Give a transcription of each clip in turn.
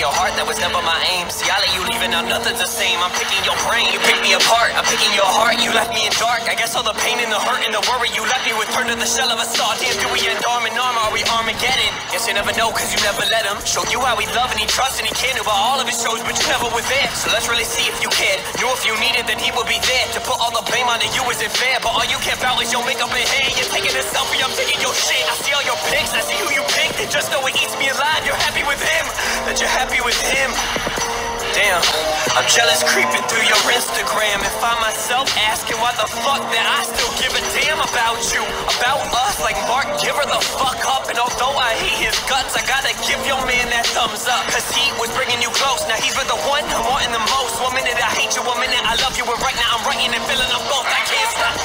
your heart, that was never my aim. See, I let you leave and now nothing's the same. I'm picking your brain, you pick me apart. I'm picking your heart, you left me in dark. I guess all the pain and the hurt and the worry you left me with turned to the shell of a saw. Damn, do we end arm in arm, or are we Armageddon? Guess you never know, cause you never let him show you how he love and he trust and he cared about all of his shows, but you never were there. So let's really see if you cared. Knew if you needed, then he would be there. To put all the blame onto you isn't fair, but all you care about is your makeup and hair. You're taking a selfie, I'm taking your shit. I see all your pics, I see who you picked, and just know it eats me alive. You're happy with him, that you're happy with him. Damn, I'm jealous creeping through your Instagram and find myself asking why the fuck that I still give a damn about you, about us. Like Mark, give her the fuck up. And although I hate his guts, I gotta give your man that thumbs up, cause he was bringing you close. Now he's with the one I'm wanting the most. 1 minute I hate you, 1 minute I love you, and right now I'm writing and feeling them both. I can't stop.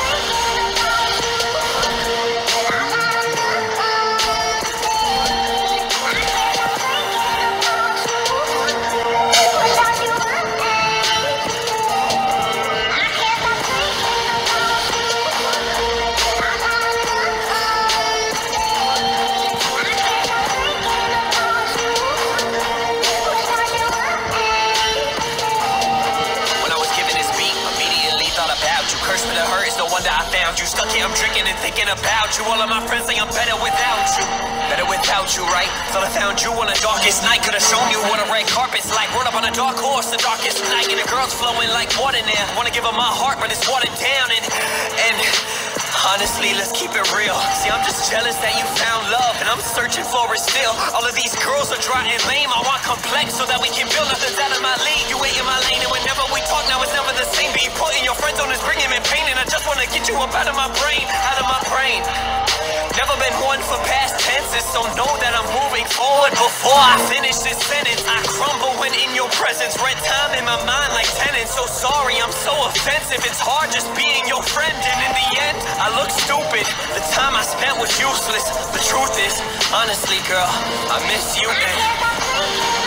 Curse me to hurt, it's no wonder I found you. Stuck here, I'm drinking and thinking about you. All of my friends say I'm better without you. Better without you, right? Thought I found you on the darkest night. Could've shown you what a red carpet's like. Rode up on a dark horse the darkest night, and the girl's flowing like water now. Wanna give her my heart, but it's watered down. And honestly, let's keep it real. See, I'm just jealous that you found love, and I'm searching for it still. All of these girls are dry and lame. I want complex so that we can build. Nothing's out of my league. You ain't in my lane, and whenever we talk, now it's never the same. Be putting your friends on is bringing me pain, and I just wanna get you up out of my brain, out of my brain. Never been one for past tenses, so know that I'm moving forward. Before I finish this sentence, I crumble when in your presence. Rent time in my mind like tenants. So sorry, I'm so offensive. It's hard just being your friend, and in the end, I look stupid. The time I spent was useless. The truth is, honestly, girl, I miss you. And